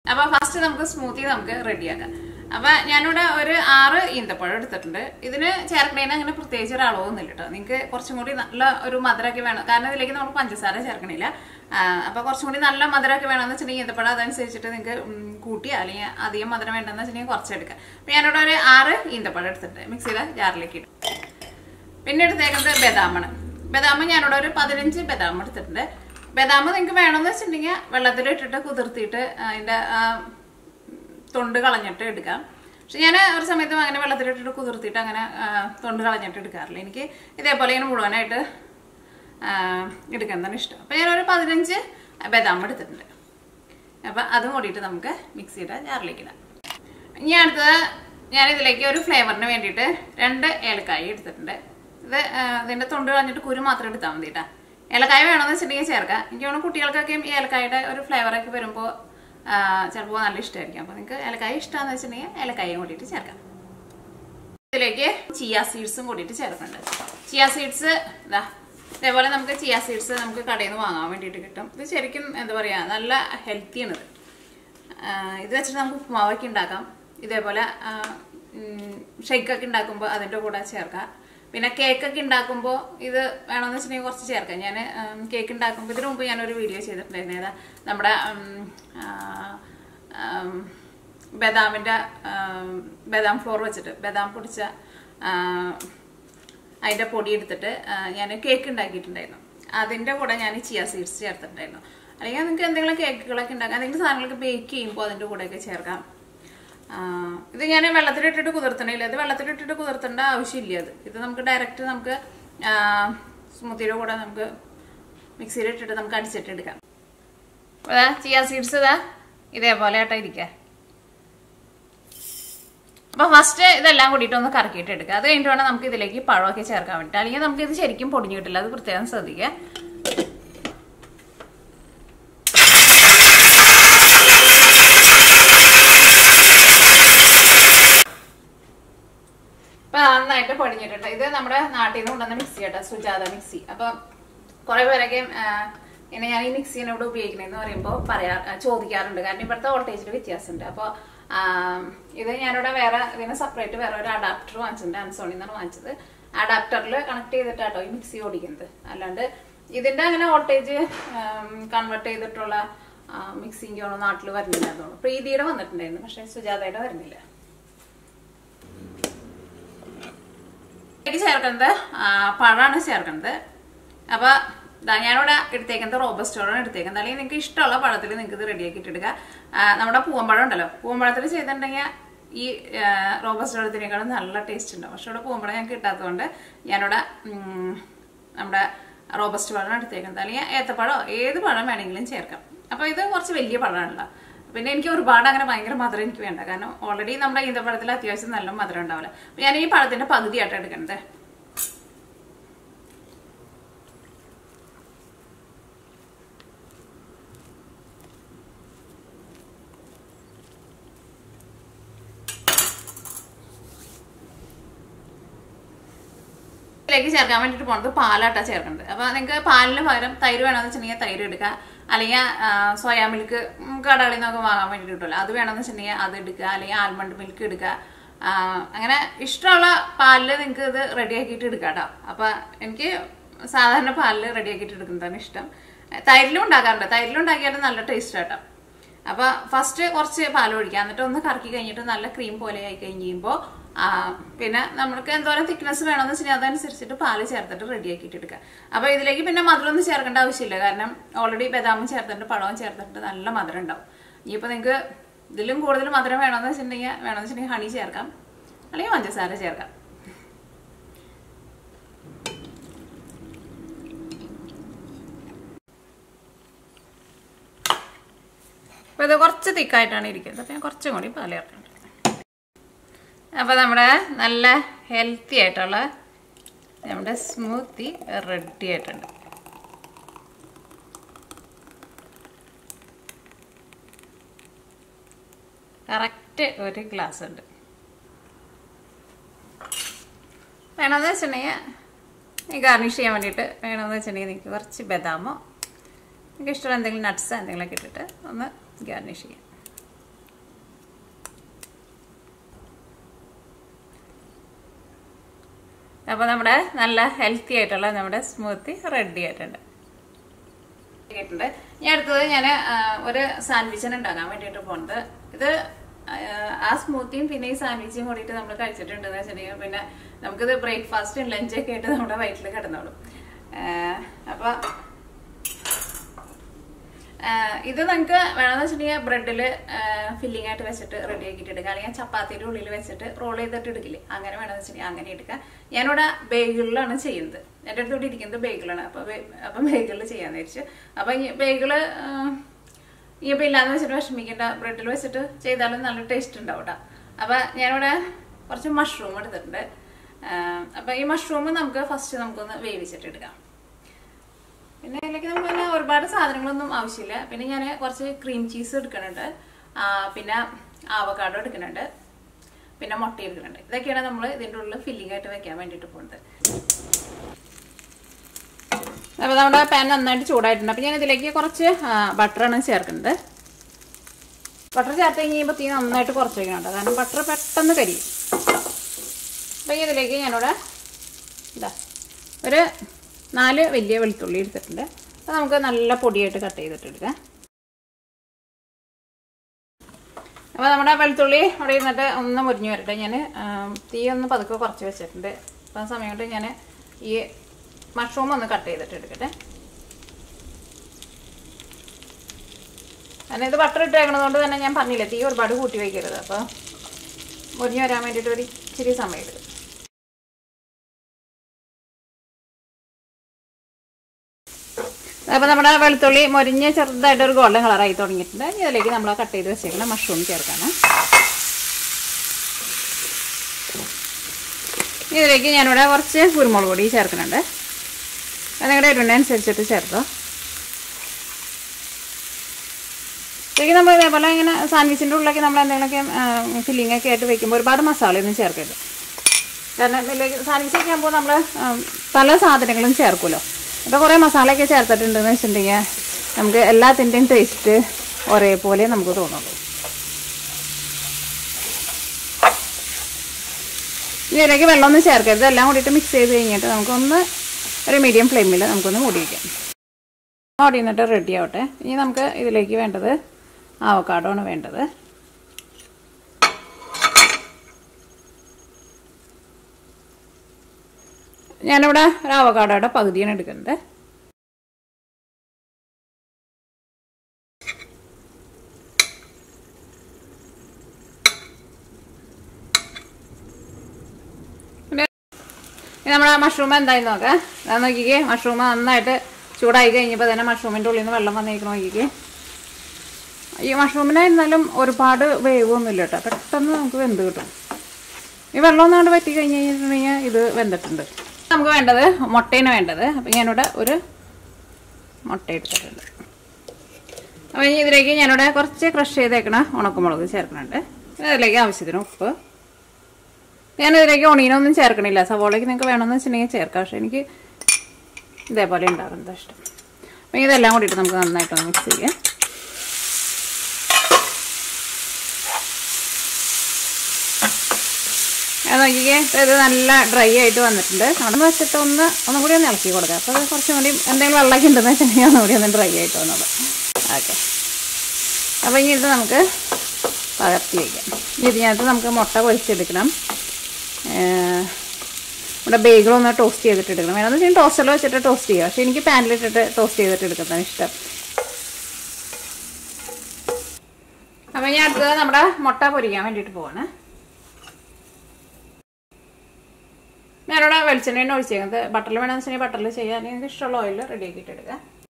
അപ്പോൾ ഫസ്റ്റ് നമുക്ക് സ്മൂത്തി നമുക്ക് റെഡിയാക്കാം. അപ്പോൾ ഞാനിവിടെ ഒരു 6 ഈന്തപ്പഴം എടുത്തിട്ടുണ്ട്. ഇതിന് ചേർക്കണേന് അങ്ങനെ പ്രത്യേകിച്ച് ഒരു അളവൊന്നുമില്ല കേട്ടോ. നിങ്ങൾക്ക് കുറച്ചും കൂടി നല്ല ഒരു മധുരമൊക്കെ വേണം, കാരണം ഇതിലേക്ക് നമ്മൾ പഞ്ചസാര ചേർക്കണില്ല. അപ്പോൾ കുറച്ചും കൂടി നല്ല മധുരമൊക്കെ വേണമെന്ന് വെച്ചിട്ടുണ്ടെങ്കിൽ ഈന്തപ്പഴം അതനുസരിച്ചിട്ട് നിങ്ങൾക്ക് കൂട്ടി, അല്ലെങ്കിൽ അധികം മധുരം വേണ്ടെന്ന് വെച്ചിട്ടുണ്ടെങ്കിൽ കുറച്ചെടുക്കാം. അപ്പോൾ ഞാനിവിടെ ഒരു 6 ഈന്തപ്പഴം എടുത്തിട്ടുണ്ട്, മിക്സിയുടെ ജാറിലേക്ക് ഇടും. പിന്നെ എടുത്തേക്കുന്നത് ബദാമാണ്. ബദാം ഞാനിവിടെ ഒരു 15 ബദാം എടുത്തിട്ടുണ്ട്. ബദാം നിങ്ങൾക്ക് വേണമെന്ന് വെച്ചിട്ടുണ്ടെങ്കിൽ വെള്ളത്തിലിട്ടിട്ട് കുതിർത്തിയിട്ട് അതിൻ്റെ തൊണ്ട് കളഞ്ഞിട്ട് എടുക്കാം. പക്ഷെ ഞാൻ ഒരു സമയത്തും അങ്ങനെ വെള്ളത്തിലിട്ടിട്ട് കുതിർത്തിയിട്ട് അങ്ങനെ തൊണ്ട് കളഞ്ഞിട്ട് എടുക്കാറില്ല. എനിക്ക് ഇതേപോലെ ഇങ്ങനെ മുഴുവനായിട്ട് എടുക്കുന്നതാണ് ഇഷ്ടം. അപ്പോൾ ഞാനൊരു 15 ബദാം എടുത്തിട്ടുണ്ട്. അപ്പം അതും കൂടിയിട്ട് നമുക്ക് മിക്സിയുടെ ജാറിലേക്ക് ഇടാം. ഇനി അടുത്തത് ഞാനിതിലേക്ക് ഒരു ഫ്ലേവറിന് വേണ്ടിയിട്ട് 2 ഏലക്കായ എടുത്തിട്ടുണ്ട്. ഇതിൻ്റെ തൊണ്ട് കളഞ്ഞിട്ട് കുരു മാത്രം എടുത്താൽ മതി കേട്ടോ. ഏലക്കായ വേണമെന്ന് വെച്ചിട്ടുണ്ടെങ്കിൽ ചേർക്കാം. എനിക്ക് തോന്നുന്നു കുട്ടികൾക്കൊക്കെ ഈ ഏലക്കായുടെ ഒരു ഫ്ലേവറൊക്കെ വരുമ്പോൾ ചിലപ്പോൾ നല്ല ഇഷ്ടമായിരിക്കും. അപ്പോൾ നിങ്ങൾക്ക് ഏലക്കായ ഇഷ്ടമാണെന്ന് വെച്ചിട്ടുണ്ടെങ്കിൽ ഏലക്കായും കൂടിയിട്ട് ചേർക്കാം. ഇതിലേക്ക് ചിയ സീഡ്സും കൂടിയിട്ട് ചേർക്കുന്നുണ്ട്. ചിയ സീഡ്സ് ഇതേപോലെ നമുക്ക് ചിയ സീഡ്സ് നമുക്ക് കടയിൽ നിന്ന് വാങ്ങാൻ വേണ്ടിയിട്ട് കിട്ടും. ഇത് ശരിക്കും എന്താ പറയുക, നല്ല ഹെൽത്തിയാണിത്. ഇത് വെച്ചിട്ട് നമുക്ക് ഉപ്പുമാവൊക്കെ ഉണ്ടാക്കാം. ഇതേപോലെ ഷെയ്ക്കൊക്കെ ഉണ്ടാക്കുമ്പോൾ അതിൻ്റെ കൂടെ ചേർക്കാം. പിന്നെ കേക്കൊക്കെ ഉണ്ടാക്കുമ്പോൾ ഇത് വേണമെന്ന് വെച്ചിട്ടുണ്ടെങ്കിൽ കുറച്ച് ചേർക്കാം. ഞാൻ കേക്ക് ഉണ്ടാക്കുമ്പോൾ ഇതിനു മുമ്പ് ഞാനൊരു വീഡിയോ ചെയ്തിട്ടുണ്ടായിരുന്നു. ഏതാ നമ്മുടെ ബദാം ഫ്ലോർ വെച്ചിട്ട് ബദാം പൊടിച്ച അതിൻ്റെ പൊടി എടുത്തിട്ട് ഞാൻ കേക്ക് ഉണ്ടാക്കിയിട്ടുണ്ടായിരുന്നു. അതിൻ്റെ കൂടെ ഞാൻ ചിയ സീഡ്സ് ചേർത്തിട്ടുണ്ടായിരുന്നു. അല്ലെങ്കിൽ നിങ്ങൾക്ക് എന്തെങ്കിലും കേക്കുകളൊക്കെ ഉണ്ടാക്കാം, എന്തെങ്കിലും സാധനങ്ങളൊക്കെ ബേക്ക് ചെയ്യുമ്പോൾ അതിൻ്റെ കൂടെയൊക്കെ ചേർക്കാം. ഇത് ഞാൻ വെള്ളത്തിലിട്ടിട്ട് കുതിർത്തണില്ല. ഇത് വെള്ളത്തിലിട്ടിട്ട് കുതിർത്തേണ്ട ആവശ്യമില്ല. ഇത് നമുക്ക് ഡയറക്റ്റ് നമുക്ക് സ്മൂത്തിയുടെ കൂടെ നമുക്ക് മിക്സിയിലിട്ടിട്ട് നമുക്ക് അടിച്ചിട്ട് എടുക്കാം. അപ്പോൾ ചിയ സീഡ്സ് ഇതേപോലെ ആയിട്ടാ ഇരിക്കുക. അപ്പോൾ ഫസ്റ്റ് ഇതെല്ലാം കൂടിയിട്ട് ഒന്ന് കറക്കിയിട്ട് എടുക്കുക. അത് കഴിഞ്ഞിട്ട് വേണം നമുക്ക് ഇതിലേക്ക് പഴമൊക്കെ ചേർക്കാൻ വേണ്ടിയിട്ട്. അല്ലെങ്കിൽ നമുക്ക് ഇത് ശരിക്കും പൊടിഞ്ഞു കിട്ടില്ല. അത് പ്രത്യേകം ശ്രദ്ധിക്കുക. ഇപ്പൊ നന്നായിട്ട് പൊടിഞ്ഞിട്ടുണ്ട്. ഇത് നമ്മുടെ നാട്ടിൽ നിന്ന് കൊണ്ടുവന്ന മിക്സി കേട്ടോ, സുജാത മിക്സി. അപ്പൊ കുറെ പേരൊക്കെ ഇങ്ങനെ ഞാൻ ഈ മിക്സിനെ ഇവിടെ ഉപയോഗിക്കണെന്ന് പറയുമ്പോൾ ചോദിക്കാറുണ്ട്. കാരണം ഇവിടുത്തെ വോൾട്ടേജിൽ വ്യത്യാസമുണ്ട്. അപ്പോൾ ഇത് ഞാനിവിടെ ഇതിന് സെപ്പറേറ്റ് വേറെ ഒരു അഡാപ്റ്റർ വാങ്ങിച്ചിട്ടുണ്ട്. ആമസോണിൽ നിന്നാണ് വാങ്ങിച്ചത്. അഡാപ്റ്ററിൽ കണക്ട് ചെയ്തിട്ടാട്ടോ ഈ മിക്സി ഓടിക്കുന്നത്. അല്ലാണ്ട് ഇതിന്റെ അങ്ങനെ വോൾട്ടേജ് കൺവേർട്ട് ചെയ്തിട്ടുള്ള മിക്സിക്ക് നാട്ടിൽ വരുന്നില്ല എന്ന് തോന്നുന്നു. പ്രീതിയുടെ വന്നിട്ടുണ്ടായിരുന്നു, പക്ഷെ സുജാതയുടെ വരുന്നില്ല. ചേർക്കുന്നത് പഴമാണ് ചേർക്കുന്നത്. അപ്പൊ ഞാനിവിടെ എടുത്തേക്കുന്നത് റോബസ്റ്റോളാണ് എടുത്തേക്കുന്നത്. അല്ലെങ്കിൽ നിങ്ങൾക്ക് ഇഷ്ടമുള്ള പഴത്തിൽ നിങ്ങൾക്ക് ഇത് റെഡിയാക്കിയിട്ട് എടുക്കുക. നമ്മുടെ പൂവമ്പഴം ഉണ്ടല്ലോ, പൂവമ്പഴത്തിൽ ചെയ്തിട്ടുണ്ടെങ്കിൽ ഈ റോബസ്റ്റോളത്തിനേക്കാളും നല്ല ടേസ്റ്റ് ഉണ്ടാവും. പക്ഷെ ഇവിടെ പൂവമ്പഴം ഞങ്ങൾക്ക് കിട്ടാത്തതുകൊണ്ട് ഞാനിവിടെ നമ്മുടെ റോബസ്റ്റ് പഴമാണ് എടുത്തേക്കുന്നത്. അല്ലെങ്കിൽ ഏത്തപ്പഴമോ ഏത് പഴം വേണമെങ്കിലും ചേർക്കാം. അപ്പോൾ ഇത് കുറച്ച് വലിയ പഴമാണല്ലോ. പിന്നെ എനിക്ക് ഒരുപാട് അങ്ങനെ ഭയങ്കര മധുരം എനിക്ക് വേണ്ട, കാരണം ഓൾറെഡി നമ്മുടെ ഈന്തപ്പഴത്തിൽ അത്യാവശ്യം നല്ല മധുരം ഉണ്ടാവില്ല. അപ്പം ഞാൻ ഈ പഴത്തിന്റെ പകുതിയായിട്ട് എടുക്കണത്. ഇതിലേക്ക് ചേർക്കാൻ വേണ്ടിയിട്ട് പോകുന്നത് പാലാട്ടാ ചേർക്കുന്നത്. അപ്പോൾ നിങ്ങൾക്ക് പാലിന് പകരം തൈര് വേണമെന്ന് വെച്ചിട്ടുണ്ടെങ്കിൽ തൈര് എടുക്കുക. അല്ലെങ്കിൽ സോയാ മിൽക്ക് കടകളിൽ നിന്നൊക്കെ വാങ്ങാൻ വേണ്ടിയിട്ട് കിട്ടുമല്ലോ, അത് വേണമെന്ന് വെച്ചിട്ടുണ്ടെങ്കിൽ അത് എടുക്കുക. അല്ലെങ്കിൽ ആൽമണ്ട് മിൽക്ക് എടുക്കുക. അങ്ങനെ ഇഷ്ടമുള്ള പാലിൽ നിങ്ങൾക്ക് ഇത് റെഡിയാക്കിയിട്ട് എടുക്കാം കേട്ടോ. അപ്പം എനിക്ക് സാധാരണ പാലിൽ റെഡിയാക്കിയിട്ട് എടുക്കുന്നതാണ് ഇഷ്ടം. തൈരിലും ഉണ്ടാക്കാറുണ്ട്. തൈരിലും ഉണ്ടാക്കിയാലും നല്ല ടേസ്റ്റ് കേട്ടോ. അപ്പോൾ ഫസ്റ്റ് കുറച്ച് പാൽ ഒഴിക്കുക. എന്നിട്ട് ഒന്ന് കറക്കി കഴിഞ്ഞിട്ട് നല്ല ക്രീം പോലെ ആയി കഴിയുമ്പോൾ പിന്നെ നമുക്ക് എന്തോരം തിക്നെസ് വേണമെന്ന് വെച്ചാൽ അതനുസരിച്ചിട്ട് പാല് ചേർത്തിട്ട് റെഡിയാക്കിയിട്ട് എടുക്കുക. അപ്പോൾ ഇതിലേക്ക് പിന്നെ മധുരമൊന്നും ചേർക്കേണ്ട ആവശ്യമില്ല, കാരണം ഓൾറെഡി ബദാമും ചേർത്തിട്ട് പഴവും ചേർത്തിട്ട് നല്ല മധുരം ഉണ്ടാവും. ഇനിയിപ്പോൾ നിങ്ങൾക്ക് ഇതിലും കൂടുതൽ മധുരം വേണമെന്ന് വെച്ചിട്ടുണ്ടെങ്കിൽ ഹണി ചേർക്കാം, അല്ലെങ്കിൽ പഞ്ചസാര ചേർക്കാം. അപ്പോൾ ഇത് കുറച്ച് തിക്കായിട്ടാണ് ഇരിക്കുന്നത്. അപ്പോൾ ഞാൻ കുറച്ചും കൂടി പാല് ചേർക്കുന്നുണ്ട്. അപ്പോൾ നമ്മുടെ നല്ല ഹെൽത്തി ആയിട്ടുള്ള നമ്മുടെ സ്മൂത്തി റെഡി ആയിട്ടുണ്ട്. കറക്റ്റ് ഒരു ഗ്ലാസ് ഉണ്ട്. വേണമെന്ന് വെച്ചിട്ടുണ്ടെങ്കിൽ ഗാർണിഷ് ചെയ്യാൻ വേണ്ടിയിട്ട് വേണമെന്ന് വെച്ചിട്ടുണ്ടെങ്കിൽ നിങ്ങൾക്ക് കുറച്ച് ബദാമോ നിങ്ങൾക്ക് ഇഷ്ടമുള്ള എന്തെങ്കിലും നട്ട്സ് എന്തെങ്കിലുമൊക്കെ ഇട്ടിട്ട് ഒന്ന് ഗാർണിഷ് ചെയ്യാം. അപ്പോൾ നമ്മുടെ നല്ല ഹെൽത്തി ആയിട്ടുള്ള നമ്മുടെ സ്മൂത്തി റെഡി ആയിട്ടുണ്ട്. ഞാൻ അടുത്തത് ഒരു സാൻഡ്വിച്ചാണ് ഉണ്ടാക്കാൻ വേണ്ടിയിട്ട് പോകുന്നത്. ഇത് ആ സ്മൂത്തിയും പിന്നെ ഈ സാൻഡ്വിച്ചും കൂടിയിട്ട് നമ്മൾ കഴിച്ചിട്ടുണ്ടെന്ന് വെച്ചിട്ടുണ്ടെങ്കിൽ പിന്നെ നമുക്കിത് ബ്രേക്ക്ഫാസ്റ്റും ലഞ്ചൊക്കെ ആയിട്ട് നമ്മുടെ വയറ്റിൽ കിടന്നോളും. അപ്പൊ ഇത് നമുക്ക് വേണമെന്ന് വെച്ചിട്ടുണ്ടെങ്കിൽ ബ്രെഡിൽ ഫില്ലിംഗ് ആയിട്ട് വെച്ചിട്ട് റെഡി ആക്കിയിട്ട് എടുക്കുക, അല്ലെങ്കിൽ ചപ്പാത്തിയുടെ ഉള്ളിൽ വെച്ചിട്ട് റോൾ ചെയ്തിട്ട് എടുക്കില്ലേ, അങ്ങനെ വേണമെന്ന് വെച്ചിട്ടുണ്ടെങ്കിൽ അങ്ങനെ എടുക്കാം. ഞാനിവിടെ ബേഗിളിലാണ് ചെയ്യുന്നത്. എൻ്റെ അടുത്തോട്ട് ഇരിക്കുന്നത് ബേഗിളാണ്. അപ്പം ബേഗിളിൽ ചെയ്യാന്ന് വെച്ചു. അപ്പൊ ബേഗിള് ഇനിയിപ്പോൾ ഇല്ലാന്ന് വെച്ചിട്ട് വിഷമിക്കേണ്ട, ബ്രെഡിൽ വെച്ചിട്ട് ചെയ്താലും നല്ല ടേസ്റ്റ് ഉണ്ടാവും കേട്ടോ. അപ്പൊ ഞാനിവിടെ കുറച്ച് മഷ്റൂം എടുത്തിട്ടുണ്ട്. അപ്പൊ ഈ മഷ്റൂം നമുക്ക് ഫസ്റ്റ് നമുക്കൊന്ന് വേവിച്ചിട്ട് എടുക്കാം. പിന്നെ അതിലേക്ക് നമുക്ക് ഒരുപാട് സാധനങ്ങളൊന്നും ആവശ്യമില്ല. പിന്നെ ഞാൻ കുറച്ച് ക്രീം ചീസ് എടുക്കുന്നുണ്ട്, പിന്നെ ആവക്കാഡോ എടുക്കുന്നുണ്ട്, പിന്നെ മുട്ട എടുക്കുന്നുണ്ട്. ഇതൊക്കെയാണ് നമ്മൾ ഇതിൻ്റെ ഉള്ളിൽ ഫില്ലിംഗ് ആയിട്ട് വെക്കാൻ വേണ്ടിയിട്ട് പോകുന്നത്. അപ്പോൾ നമ്മുടെ പാൻ നന്നായിട്ട് ചൂടായിട്ടുണ്ട്. അപ്പോൾ ഞാൻ ഇതിലേക്ക് കുറച്ച് ബട്ടറാണ് ചേർക്കുന്നത്. ബട്ടർ ചേർത്ത് കഴിയുമ്പോൾ തീ നന്നായിട്ട് കുറച്ച് വയ്ക്കുന്നുണ്ട്, കാരണം ബട്ടർ പെട്ടെന്ന് കരിയും. അപ്പോൾ ഇതിലേക്ക് ഞാനിവിടെ ഒരു 4 വലിയ വെളുത്തുള്ളി എടുത്തിട്ടുണ്ട്. അപ്പോൾ നമുക്ക് നല്ല പൊടിയായിട്ട് കട്ട് ചെയ്തിട്ട് എടുക്കാം. അപ്പോൾ നമ്മുടെ വെളുത്തുള്ളി അവിടെ ഇരുന്നിട്ട് ഒന്ന് മുരിഞ്ഞു വരട്ടെ. ഞാൻ തീ ഒന്ന് പതുക്കെ കുറച്ച് വെച്ചിട്ടുണ്ട്. അപ്പോൾ ആ സമയം കൊണ്ട് ഞാൻ ഈ മഷ്റൂം ഒന്ന് കട്ട് ചെയ്തിട്ട് എടുക്കട്ടെ. കാരണം ഇത് ബട്ടർ ഇട്ടേക്കണതുകൊണ്ട് തന്നെ ഞാൻ പറഞ്ഞില്ലേ, തീ ഒരുപാട് കൂട്ടി വയ്ക്കരുത്. അപ്പോൾ മുരിഞ്ഞു വരാൻ വേണ്ടിയിട്ട് ഒരു ഇച്ചിരി സമയം എടുക്കും. അപ്പോൾ നമ്മുടെ വെളുത്തുള്ളി മൊരിഞ്ഞ് ചെറുതായിട്ട് ഒരു ഗോൾഡൻ കളറായി തുടങ്ങിയിട്ടുണ്ട്. ഇതിലേക്ക് നമ്മൾ കട്ട് ചെയ്ത് വെച്ചേക്കുന്ന മഷ്റൂം ചേർക്കണം. ഇതിലേക്ക് ഞാനിവിടെ കുറച്ച് കുരുമുളക് പൊടി ചേർക്കുന്നുണ്ട്. അത് നിങ്ങളുടെ എരിവിനനുസരിച്ചിട്ട് ചേർത്തോ. ഇതിലേക്ക് നമ്മൾ ഇതേപോലെ ഇങ്ങനെ സാൻഡ്വിച്ചിൻ്റെ ഉള്ളിലേക്ക് നമ്മൾ എന്തെങ്കിലുമൊക്കെ ഫില്ലിംഗ് ഒക്കെ ആയിട്ട് വെക്കുമ്പോൾ ഒരുപാട് മസാലയൊന്നും ചേർക്കരുത്. കാരണം ഇതിലേക്ക് സാൻഡ്വിച്ചൊക്കെ ആകുമ്പോൾ നമ്മൾ പല സാധനങ്ങളും ചേർക്കുമല്ലോ. ഇപ്പോൾ കുറേ മസാലയൊക്കെ ചേർത്തിട്ടുണ്ടെന്ന് വെച്ചിട്ടുണ്ടെങ്കിൽ നമുക്ക് എല്ലാത്തിൻ്റെയും ടേസ്റ്റ് ഒരേപോലെ നമുക്ക് തോന്നുള്ളൂ. ഇതിലേക്ക് വെള്ളമൊന്നും ചേർക്കരുത്. എല്ലാം കൂടിയിട്ട് മിക്സ് ചെയ്ത് കഴിഞ്ഞിട്ട് നമുക്കൊന്ന് ഒരു മീഡിയം ഫ്ലെയിമിൽ നമുക്കൊന്ന് മൂടി വയ്ക്കാം. മൂടി നിന്നിട്ട് റെഡി ആവട്ടെ. ഇനി നമുക്ക് ഇതിലേക്ക് വേണ്ടത് ആവക്കാഡോ ആണ് വേണ്ടത്. ഞാനിവിടെ ഒരു ആവക്കാഡോയുടെ പകുതിയാണ് എടുക്കുന്നത്. നമ്മുടെ മഷ്റൂം എന്തായി നോക്കാം. അത് നോക്കിക്കേ, മഷ്റൂം നന്നായിട്ട് ചൂടായി കഴിഞ്ഞപ്പോൾ തന്നെ മഷ്റൂമിൻ്റെ ഉള്ളിൽ നിന്ന് വെള്ളം വന്നിരിക്കണം. നോക്കിക്കേ, ഈ മഷ്റൂമിന് എന്നാലും ഒരുപാട് വേവൊന്നുമില്ല കേട്ടോ, പെട്ടെന്ന് നമുക്ക് വെന്ത് കിട്ടും. ഈ വെള്ളം ഒന്നാണ്ട് വറ്റി കഴിഞ്ഞ് കഴിഞ്ഞിട്ടുണ്ടെങ്കിൽ ഇത് വെന്തിട്ടുണ്ട്. നമുക്ക് വേണ്ടത് മുട്ടയാണ് വേണ്ടത്. അപ്പം ഞാനിവിടെ ഒരു മുട്ട എടുത്തിട്ടുണ്ട്. അപ്പം ഇനി ഇതിലേക്ക് ഞാനിവിടെ കുറച്ച് ക്രഷ് ചെയ്തേക്കണ ഉണക്കമുളക് ചേർക്കുന്നുണ്ട്. അതിലേക്ക് ആവശ്യത്തിന് ഉപ്പ്. ഞാനിതിലേക്ക് ഒണിയനൊന്നും ചേർക്കണില്ല. സവോളയ്ക്ക് നിങ്ങൾക്ക് വേണമെന്ന് വെച്ചിട്ടുണ്ടെങ്കിൽ ചേർക്കാം, പക്ഷേ എനിക്ക് ഇതേപോലെ ഉണ്ടാകുന്നത് ഇഷ്ടം. അപ്പം ഇതെല്ലാം കൂടിയിട്ട് നമുക്ക് നന്നായിട്ടൊന്ന് മിക്സ് ചെയ്യാം. അത് നോക്കിക്കേ, ഇത് നല്ല ഡ്രൈ ആയിട്ട് വന്നിട്ടുണ്ട്. അവിടെ വെച്ചിട്ട് ഒന്നും കൂടി ഒന്ന് ഇളക്കി കൊടുക്കാം. അപ്പോൾ അത് കുറച്ചും കൂടി എന്തെങ്കിലും വെള്ളമൊക്കെ ഉണ്ടെന്ന് വെച്ചിട്ടുണ്ടെങ്കിൽ ഒന്നുകൂടി ഒന്ന് ഡ്രൈ ആയിട്ട് വന്നോളൂ. ഓക്കെ, അപ്പോൾ ഇനി ഇത് നമുക്ക് പകർത്തി വയ്ക്കാം. ഇതിനകത്ത് നമുക്ക് മുട്ട പൊരിച്ചെടുക്കണം. ഇവിടെ ബേഗിളൊന്ന് ടോസ്റ്റ് ചെയ്തിട്ട് എടുക്കണം. വേണമെന്ന് വെച്ചാൽ ടോസ്റ്ററിൽ വെച്ചിട്ട് ടോസ്റ്റ് ചെയ്യുക, പക്ഷേ എനിക്ക് പാനിലിട്ടിട്ട് ടോസ്റ്റ് ചെയ്തിട്ട് എടുക്കുന്നതാണ് ഇഷ്ടം. അപ്പോൾ ഞാൻ അടുത്തത് നമ്മുടെ മുട്ട പൊരിക്കാൻ വേണ്ടിയിട്ട് പോവാണ്. ഞാനിവിടെ വെളിച്ചെണ്ണ ഒഴിച്ചേക്കുന്നത്. ബട്ടറിൽ വേണമെന്ന് വെച്ചിട്ടുണ്ടെങ്കിൽ ബട്ടറിൽ ചെയ്യാൻ നിങ്ങൾക്ക് ഇഷ്ടമുള്ള ഓയിൽ റെഡി ആക്കിയിട്ട് എടുക്കുക.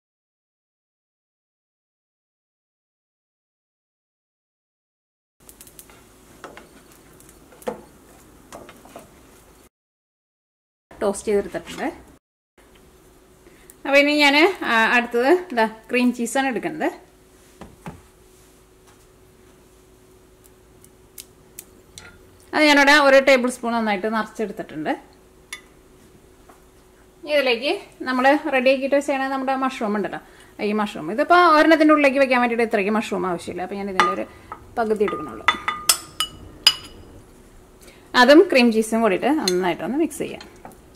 ടോസ്റ്റ് ചെയ്തെടുത്തിട്ടുണ്ട്. അപ്പോൾ ഇനി ഞാൻ അടുത്തത് ക്രീം ചീസാണ് എടുക്കുന്നത്. അത് ഞാനിവിടെ 1 ടേബിൾ സ്പൂൺ നന്നായിട്ട് നിറച്ചെടുത്തിട്ടുണ്ട്. ഇതിലേക്ക് നമ്മൾ റെഡി ആക്കിയിട്ട് വെച്ചാൽ നമ്മുടെ മഷ്റൂം ഉണ്ടല്ലോ, ഈ മഷ്റൂം ഇതിപ്പോൾ ഒരെണ്ണത്തിൻ്റെ ഉള്ളിലേക്ക് വെക്കാൻ വേണ്ടിയിട്ട് ഇത്രയ്ക്ക് മഷ്റൂം ആവശ്യമില്ല. അപ്പോൾ ഞാൻ ഇതിൻ്റെ ഒരു പകുതി എടുക്കണുള്ളൂ. അതും ക്രീം ചീസും കൂടിയിട്ട് നന്നായിട്ടൊന്ന് മിക്സ് ചെയ്യാം.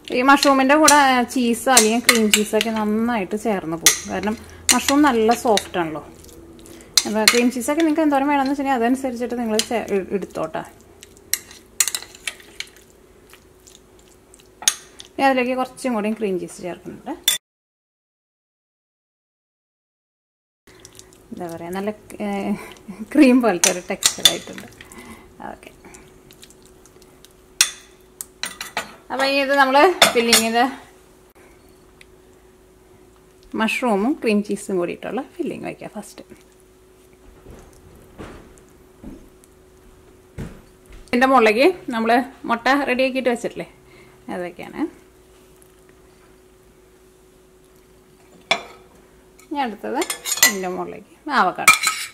ഈ മഷ്റൂമിൻ്റെ കൂടെ ചീസ് അല്ലെങ്കിൽ ക്രീം ചീസൊക്കെ നന്നായിട്ട് ചേർന്ന് പോകും. കാരണം മഷ്റൂം നല്ല സോഫ്റ്റ് ആണല്ലോ. അപ്പോൾ ക്രീം ചീസൊക്കെ നിങ്ങൾക്ക് എന്തോരം വേണമെന്ന് വെച്ചിട്ടുണ്ടെങ്കിൽ അതനുസരിച്ചിട്ട് നിങ്ങൾ എടുത്തോട്ടെ. അതിലേക്ക് കുറച്ചും കൂടി ക്രീം ചീസ് ചേർക്കുന്നുണ്ട്. എന്താ പറയുക, നല്ല ക്രീം പോലത്തെ ഒരു ടെക്സ്ചറായിട്ടുണ്ട്. ഓക്കെ, അപ്പം ഇത് നമ്മൾ ഫില്ലിങ് ചെയ്ത് മഷ്റൂമും ക്രീം ചീസും കൂടിയിട്ടുള്ള ഫില്ലിങ് വയ്ക്കുക ഫസ്റ്റ്. ഇതിൻ്റെ മുകളിലേക്ക് നമ്മൾ മുട്ട റെഡിയാക്കിയിട്ട് വെച്ചിട്ടില്ലേ, അതൊക്കെയാണ്. ഞാൻ എടുത്തത് ഇതിൻ്റെ മുകളിലേക്ക് ആവക്കാട്.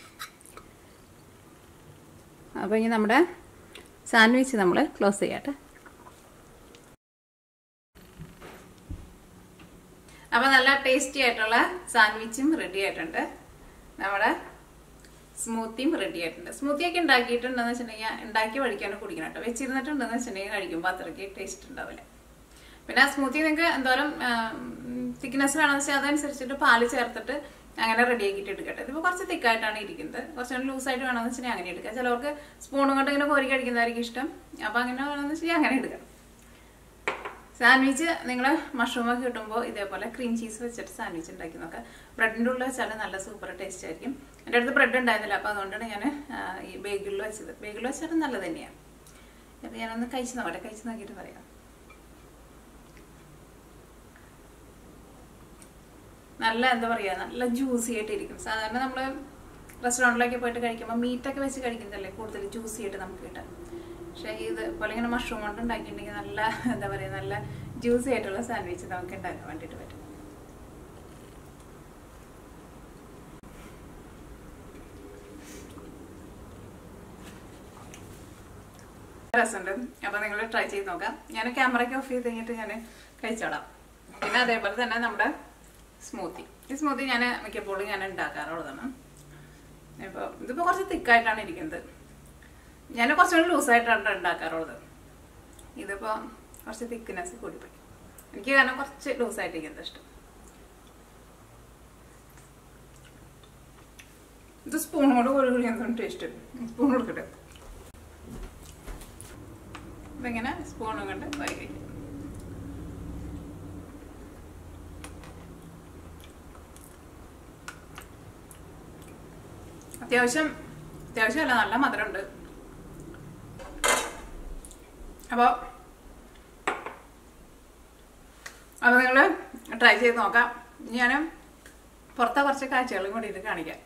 അപ്പോൾ ഇനി നമ്മുടെ സാൻഡ്വിച്ച് നമ്മൾ ക്ലോസ് ചെയ്യട്ടെ. അപ്പോൾ നല്ല ടേസ്റ്റി ആയിട്ടുള്ള സാൻഡ്വിച്ചും റെഡി ആയിട്ടുണ്ട്. നമ്മുടെ സ്മൂത്തിയും റെഡി ആയിട്ടുണ്ട്. സ്മൂത്തിയൊക്കെ ഉണ്ടാക്കിയിട്ടുണ്ടെന്ന് വെച്ചിട്ടുണ്ടെങ്കിൽ ഉണ്ടാക്കി വഴിക്കാണ് കുടിക്കണം കേട്ടോ. വെച്ചിരുന്നിട്ടുണ്ടെന്ന് വെച്ചിട്ടുണ്ടെങ്കിൽ കഴിക്കുമ്പോൾ അത്രയ്ക്ക് ടേസ്റ്റ് ഉണ്ടാവില്ല. പിന്നെ സ്മൂത്തി നിങ്ങൾക്ക് എന്തോരം തിക്നെസ് വേണമെന്ന് വെച്ചാൽ അതനുസരിച്ചിട്ട് പാല് ചേർത്തിട്ട് അങ്ങനെ റെഡി ആക്കിയിട്ട് എടുക്കട്ടെ. ഇതിപ്പോൾ കുറച്ച് തിക്കായിട്ടാണ് ഇരിക്കുന്നത്. കുറച്ചുകൂടി ലൂസായിട്ട് വേണമെന്ന് വെച്ചിട്ടുണ്ടെങ്കിൽ അങ്ങനെ എടുക്കാം. ചിലവർക്ക് സ്പൂണും കൊണ്ട് ഇങ്ങനെ കോരി കഴിക്കുന്നതായിരിക്കും ഇഷ്ടം. അപ്പോൾ അങ്ങനെ വേണമെന്ന് വെച്ചാൽ അങ്ങനെ എടുക്കാം. സാൻഡ്വിച്ച് നിങ്ങൾ മഷ്റൂമൊക്കെ കിട്ടുമ്പോൾ ഇതേപോലെ ക്രീം ചീസ് വെച്ചിട്ട് സാൻഡ്വിച്ച് ഉണ്ടാക്കി നോക്കാം. ബ്രെഡിൻ്റെ ഉള്ളിൽ വെച്ചാൽ നല്ല സൂപ്പർ ടേസ്റ്റ് ആയിരിക്കും. എൻ്റെ അടുത്ത് ബ്രെഡ് ഉണ്ടായിരുന്നില്ല, അപ്പോൾ അതുകൊണ്ടാണ് ഞാൻ ഈ ബേഗിളിൽ വെച്ചത്. ബേഗിളിൽ വെച്ചാലും നല്ലത് തന്നെയാണ്. അപ്പോൾ ഞാനൊന്ന് കഴിച്ച് നോക്കിയിട്ട് പറയാം. നല്ല എന്താ പറയുക, നല്ല ജ്യൂസി ആയിട്ടിരിക്കും. സാധാരണ നമ്മൾ റെസ്റ്റോറൻറ്റിലൊക്കെ പോയിട്ട് കഴിക്കുമ്പോൾ മീറ്റൊക്കെ വെച്ച് കഴിക്കുന്നതല്ലേ കൂടുതൽ ജ്യൂസി ആയിട്ട് നമുക്ക് കിട്ടാം. പക്ഷേ ഇതുപോലെ ഇങ്ങനെ മഷ്റൂം കൊണ്ട് ഉണ്ടാക്കിയിട്ടുണ്ടെങ്കിൽ നല്ല എന്താ പറയുക, നല്ല ജ്യൂസി ആയിട്ടുള്ള സാൻഡ്വിച്ച് നമുക്ക് ഉണ്ടാക്കാൻ വേണ്ടിയിട്ട് പറ്റും. രസമുണ്ട്. അപ്പോൾ നിങ്ങൾ ട്രൈ ചെയ്ത് നോക്കാം. ഞാൻ ക്യാമറയ്ക്ക് ഓഫ് ചെയ്ത് കഴിഞ്ഞിട്ട് ഞാൻ കഴിച്ചോളാം. പിന്നെ അതേപോലെ തന്നെ നമ്മുടെ സ്മൂത്തി. ഈ സ്മൂത്തി ഞാൻ മിക്കപ്പോഴും ഞാൻ ഉണ്ടാക്കാറുള്ളതാണ്. ഇപ്പോൾ ഇതിപ്പോൾ കുറച്ച് തിക്കായിട്ടാണ് ഇരിക്കുന്നത്. ഞാൻ കുറച്ചുകൂടി ലൂസായിട്ടാണ് ഉണ്ടാക്കാറുള്ളത്. ഇതിപ്പോൾ കുറച്ച് തിക്നെസ് കൂടിപ്പോയി എനിക്ക്, കാരണം കുറച്ച് ലൂസായിട്ടിരിക്കുന്നത് ഇഷ്ടം. ഇത് സ്പൂണോട് കൂടി എന്തും ടേസ്റ്റ്. സ്പൂൺ കൊടുക്കട്ടെ. ഇതിങ്ങനെ സ്പൂണും കൊണ്ട് വാരി കഴിക്കും. അത്യാവശ്യമല്ല, നല്ല മധുരമുണ്ട്. അപ്പോൾ നിങ്ങൾ ട്രൈ ചെയ്ത് നോക്കാം. ഞാൻ പുറത്തെ കുറച്ച് കാഴ്ചകളും കൂടിയിട്ട് കാണിക്കാം.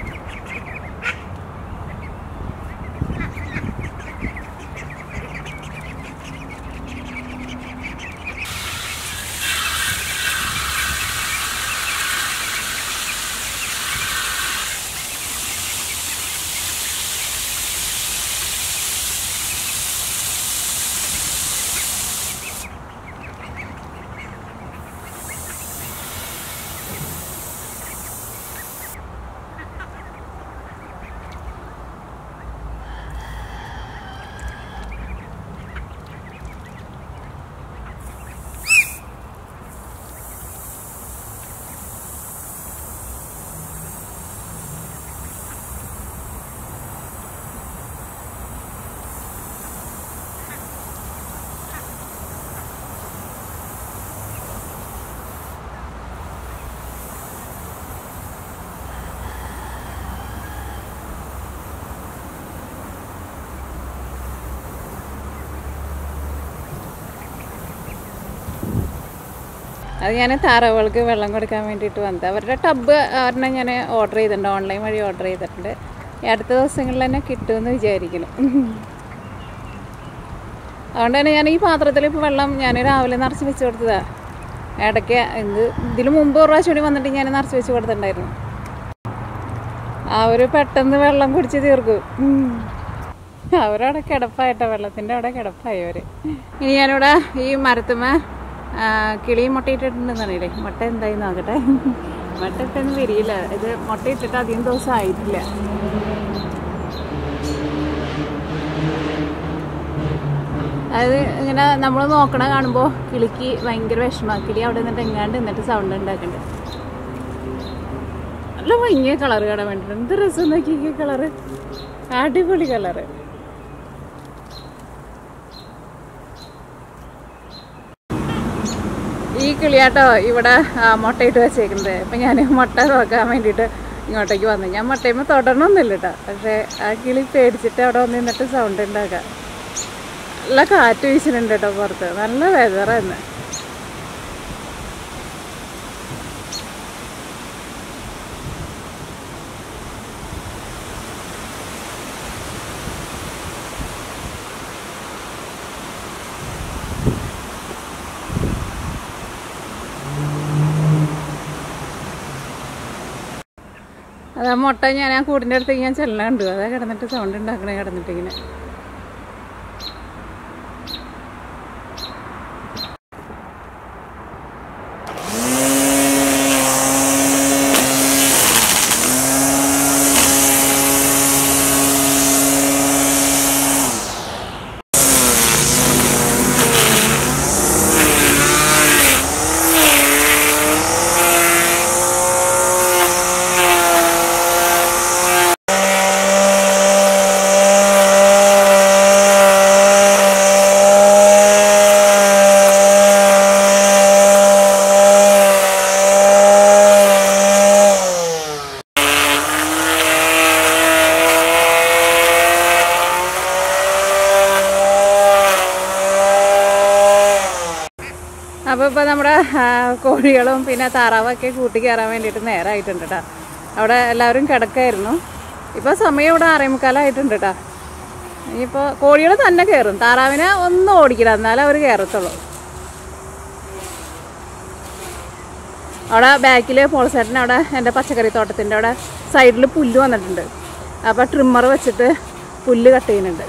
അത് ഞാൻ താറാവുകൾക്ക് വെള്ളം കൊടുക്കാൻ വേണ്ടിയിട്ട് വന്നത്. അവരുടെ ടബ് ഒരെണ്ണം ഞാൻ ഓർഡർ ചെയ്തിട്ടുണ്ട്, ഓൺലൈൻ വഴി ഓർഡർ ചെയ്തിട്ടുണ്ട്. അടുത്ത ദിവസങ്ങളിൽ തന്നെ കിട്ടുമെന്ന് വിചാരിക്കണം. അതുകൊണ്ട് തന്നെ ഞാൻ ഈ പാത്രത്തിൽ ഇപ്പോൾ വെള്ളം ഞാൻ രാവിലെ നിറച്ച് വെച്ച് കൊടുത്തതാണ്. ഇടയ്ക്ക് ഇതിന് മുമ്പ് ഒരു പ്രാവശ്യം കൂടി വന്നിട്ട് ഞാൻ നിറച്ച് വെച്ച് കൊടുത്തിട്ടുണ്ടായിരുന്നു. അവർ പെട്ടെന്ന് വെള്ളം കുടിച്ച് തീർക്കും. അവരവിടെ കിടപ്പായിട്ടോ, വെള്ളത്തിൻ്റെ അവിടെ കിടപ്പായി അവർ. ഇനി ഞാനിവിടെ ഈ മരത്തുമ്മ കിളിയും മുട്ടയിട്ടിട്ടുണ്ടെന്ന് അറിയില്ലേ, മുട്ട എന്തായി നോക്കട്ടെ. മുട്ട ഇട്ടൊന്നും വരിയില്ല. ഇത് മുട്ടയിട്ടിട്ട് അധികം ദിവസം ആയിട്ടില്ല. അത് ഇങ്ങനെ നമ്മൾ നോക്കണ കാണുമ്പോൾ കിളിക്ക് ഭയങ്കര വിഷമമാണ്. കിളി അവിടെ നിന്നിട്ട് എങ്ങാണ്ട് നിന്നിട്ട് സൗണ്ട് ഉണ്ടാക്കുന്നുണ്ട്. നല്ല ഭംഗിയ കളറ് കാണാൻ വേണ്ടിയിട്ട്. എന്ത് രസം നോക്കിയ കളറ്, അടിപൊളി കളറ്. ഈ കിളിയാട്ടോ ഇവിടെ മുട്ടയിട്ട് വെച്ചേക്കുന്നത്. അപ്പം ഞാൻ മുട്ട നോക്കാൻ വേണ്ടിയിട്ട് ഇങ്ങോട്ടേക്ക് വന്നു. ഞാൻ മുട്ടയുമ്പോൾ തൊടണമൊന്നുമില്ല കേട്ടോ. പക്ഷേ ആ കിളി പേടിച്ചിട്ട് അവിടെ വന്ന് നിന്നിട്ട് സൗണ്ട് ഉണ്ടാക്കാം. നല്ല കാറ്റ് വീശുന്നുണ്ട് കേട്ടോ പുറത്ത്. നല്ല വെതറായിരുന്നു. അത് ആ മുട്ട ഞാൻ ആ കൂടിൻ്റെ അടുത്തേക്ക് ഞാൻ ചെല്ലാണ്ട് അതാ കിടന്നിട്ട് സൗണ്ട് ഉണ്ടാക്കണേ കിടന്നിട്ടിങ്ങനെ. അപ്പോൾ ഇപ്പോൾ നമ്മുടെ കോഴികളും പിന്നെ താറാവൊക്കെ കൂട്ടി കയറാൻ വേണ്ടിയിട്ട് നേരമായിട്ടുണ്ട് കേട്ടോ. അവിടെ എല്ലാവരും കിടക്കായിരുന്നു. ഇപ്പോൾ സമയം ഇവിടെ 6:45 കേട്ടോ. ഇനിയിപ്പോൾ കോഴികൾ തന്നെ കയറും. താറാവിനെ ഒന്നും ഓടിക്കില്ല, എന്നാലും അവർ കയറത്തുള്ളൂ. അവിടെ ബാക്കിൽ പോൾസേട്ടൻ അവിടെ എൻ്റെ പച്ചക്കറി തോട്ടത്തിൻ്റെ അവിടെ സൈഡിൽ പുല്ല് വന്നിട്ടുണ്ട്. അപ്പോൾ ട്രിമ്മർ വെച്ചിട്ട് പുല്ല് കട്ട് ചെയ്യുന്നുണ്ട്.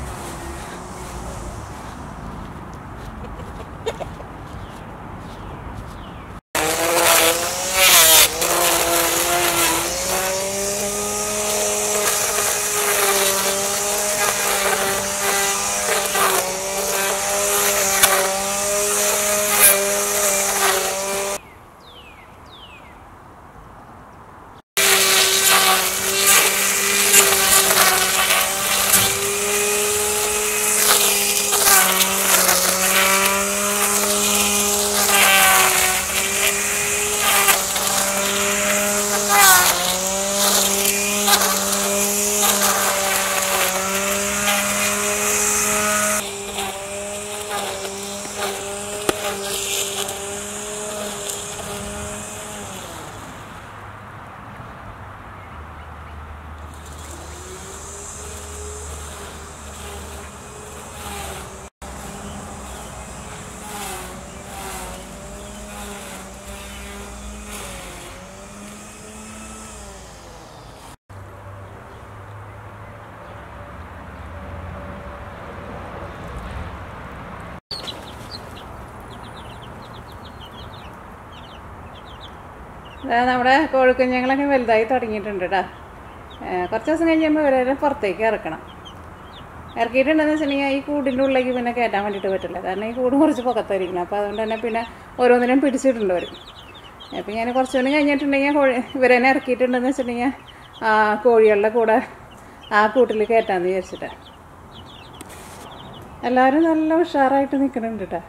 നമ്മുടെ കോഴിക്കുഞ്ഞുങ്ങളൊക്കെ വലുതായി തുടങ്ങിയിട്ടുണ്ട് കേട്ടോ. കുറച്ച് ദിവസം കഴിയുമ്പോൾ ഇവരെ പുറത്തേക്ക് ഇറക്കണം. ഇറക്കിയിട്ടുണ്ടെന്ന് വെച്ചിട്ടുണ്ടെങ്കിൽ ഈ കൂടിൻ്റെ ഉള്ളിലേക്ക് പിന്നെ കയറ്റാൻ വേണ്ടിയിട്ട് പറ്റില്ല. കാരണം ഈ കൂട് കുറച്ച് പുറത്തായിരിക്കണം. അപ്പോൾ അതുകൊണ്ട് തന്നെ പിന്നെ ഓരോന്നിനും പിടിച്ചിട്ടുണ്ട് വരും. അപ്പം ഞാൻ കുറച്ചുകൂടി കഴിഞ്ഞിട്ടുണ്ടെങ്കിൽ ഇവരെന്നെ ഇറക്കിയിട്ടുണ്ടെന്ന് വെച്ചിട്ടുണ്ടെങ്കിൽ കോഴികളുടെ കൂടെ ആ കൂട്ടിൽ കയറ്റാമെന്ന് വിചാരിച്ചിട്ട്. എല്ലാവരും നല്ല ഉഷാറായിട്ട് നിൽക്കുന്നുണ്ട് കേട്ടോ.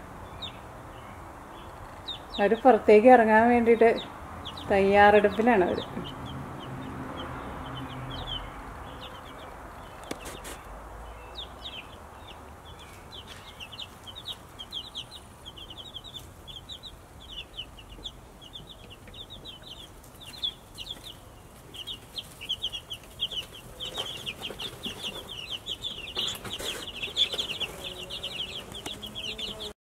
അവർ പുറത്തേക്ക് ഇറങ്ങാൻ വേണ്ടിയിട്ട് തയ്യാറെടുപ്പിലാണ് അവർ.